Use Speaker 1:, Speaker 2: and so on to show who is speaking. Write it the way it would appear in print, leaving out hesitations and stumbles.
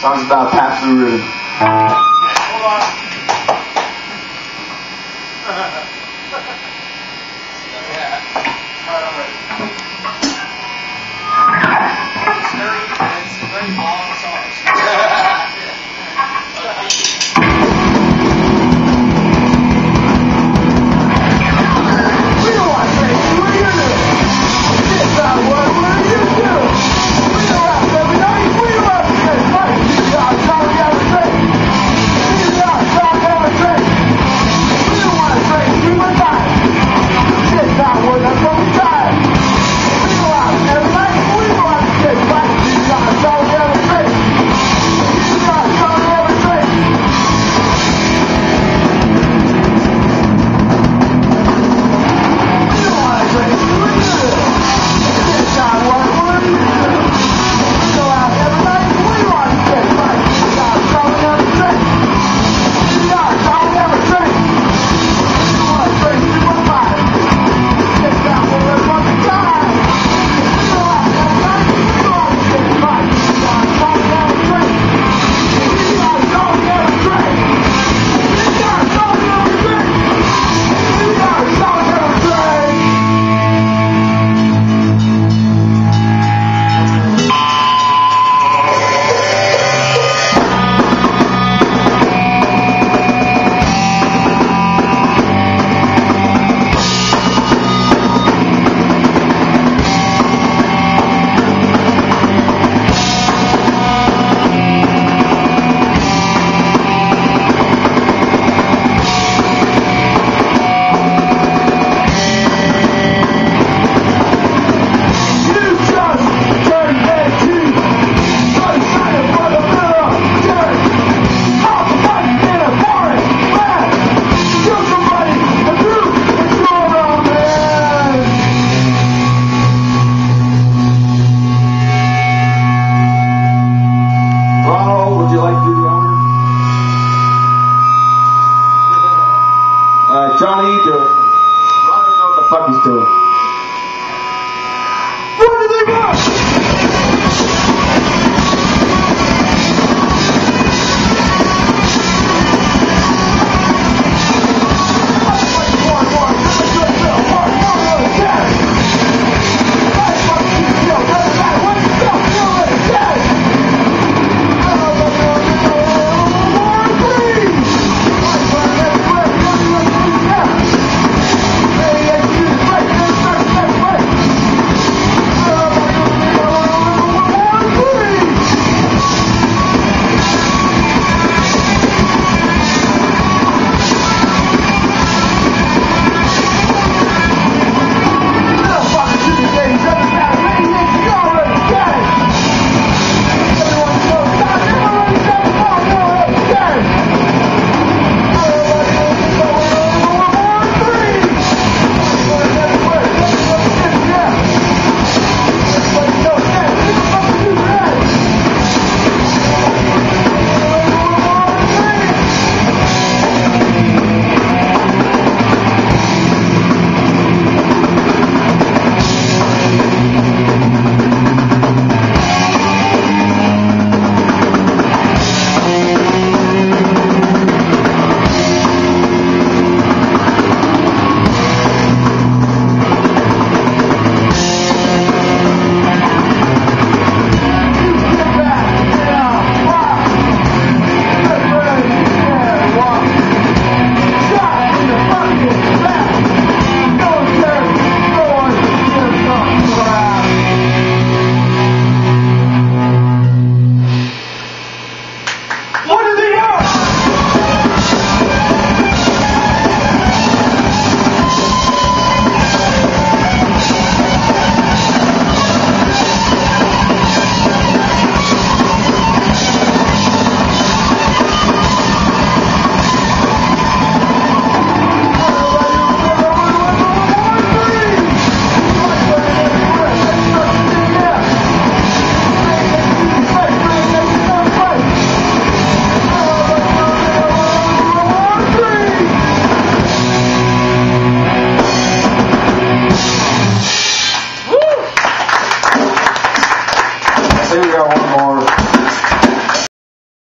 Speaker 1: Song's about Pat Furu.
Speaker 2: Hold on. Yeah. Alright, I'm ready. It's very long songs. We don't want to say, what are you doing? It's not what are you doing? We don't have to every night. We don't have to say, what? You got a song you have to say. You got a song you have to say. We don't want to say, we went by. It's not what that's what we tried. We go out every night. We don't have to say, what? You got a song you have to say. You got a song you have to say. We don't want to say, what are you doing? It's not what are you doing? We go out every night. We don't want to say, what? You got a song you have to say. You got a song you have to say. We don't want to say, we went by. It's not what that's what we tried. We go out every night. We don't want to say, what? You got a song you have to say. You got a song you have to say. You got a song you have to say. You got a song you have to say.
Speaker 1: Ronald, would you like to do the honor? Johnny, do it. Ronald doesn't know what the fuck he's doing. What do they want? I think we got one more.